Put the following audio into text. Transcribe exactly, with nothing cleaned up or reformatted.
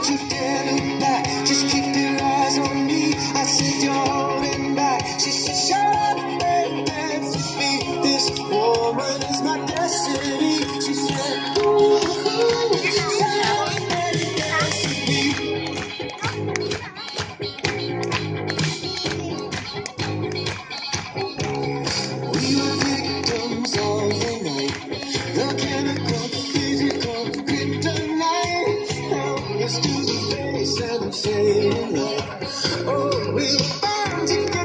Don't you dare look back, just keep your eyes on me. I said you're holding back. She said shut up and dance with me. This woman is my destiny. She said ooh, ooh, shut up and dance with me. We were victims of the night, the chemical, physical kryptonite. Held us to the face and the fading light. Oh, we were bound together.